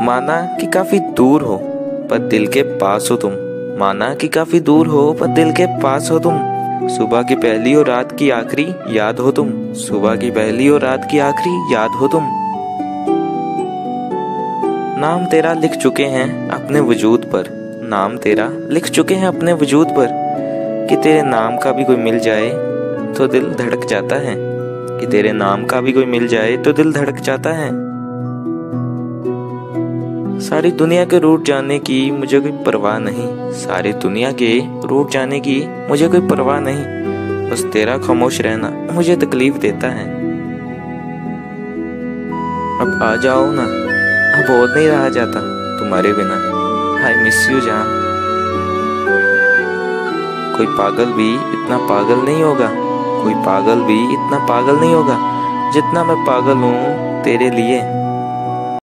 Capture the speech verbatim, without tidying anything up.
माना कि काफी दूर हो पर दिल के पास हो तुम। माना कि काफी दूर हो पर दिल के पास हो तुम। सुबह की पहली और रात की आखिरी याद हो तुम। सुबह की पहली और रात की आखिरी याद हो तुम। नाम तेरा लिख चुके हैं अपने वजूद पर। नाम तेरा लिख चुके हैं अपने वजूद पर। कि तेरे नाम का भी कोई मिल जाए तो दिल धड़क जाता है। कि तेरे नाम का भी कोई मिल जाए तो दिल धड़क जाता है। सारी दुनिया के रूठ जाने की मुझे कोई परवाह नहीं। सारी दुनिया के रूठ जाने की मुझे कोई परवाह नहीं। बस तेरा खामोश रहना मुझे तकलीफ देता है। अब आ जाओ ना, अब और नहीं रहा जाता तुम्हारे बिना। आई मिस यू जान। कोई पागल भी इतना पागल नहीं होगा। कोई पागल भी इतना पागल नहीं होगा जितना मैं पागल हूँ तेरे लिए।